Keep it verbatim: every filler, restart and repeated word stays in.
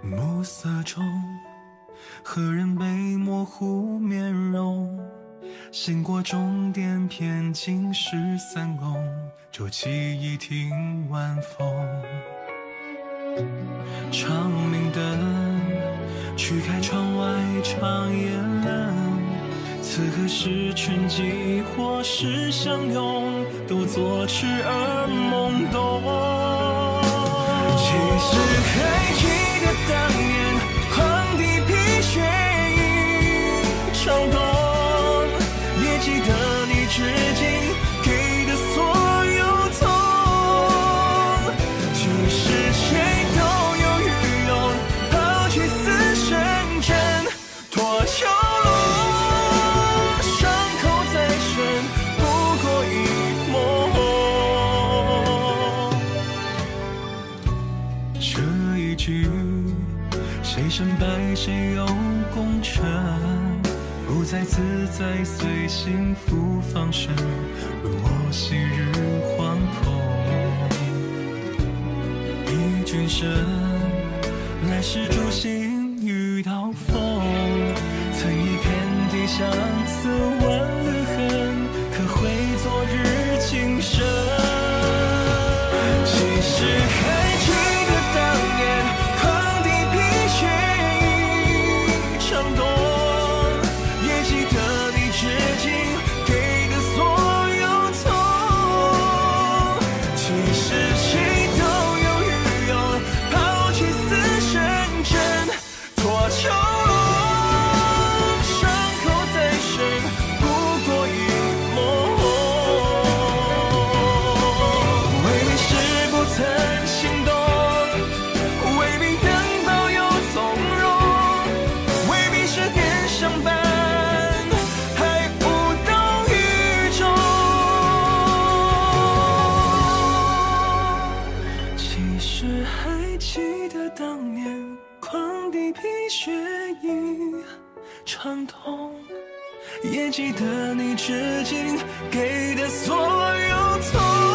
暮色中，何人被模糊面容？行过终点，偏尽十三宫，骤起一庭晚风。长明灯，驱开窗外长夜冷。此刻是春季或是相拥，都作痴而懵懂。其实还记得当年狂地披雪一场冬，也记得你至今给的所有痛。其实谁都有愚勇，抛弃死神针，脱囚笼，伤口再深，不过一梦。这一局，谁胜败，谁有功成，不再自在，随幸福放生，如我昔日惶恐。忆君生，来世诸行遇到风，曾一片地相思万缕痕，可会昨日今生。其实还记得当年狂地披雪一场冬，也记得你至今给的所有痛。其实谁都有愚勇，抛弃死神针，脱囚笼，伤口再深，不过一梦。未必是不曾心动，未必能保有从容，未必是点伤疤还无动于衷。其实还记得当年狂地披雪一场痛，也记得你至今给的所有痛。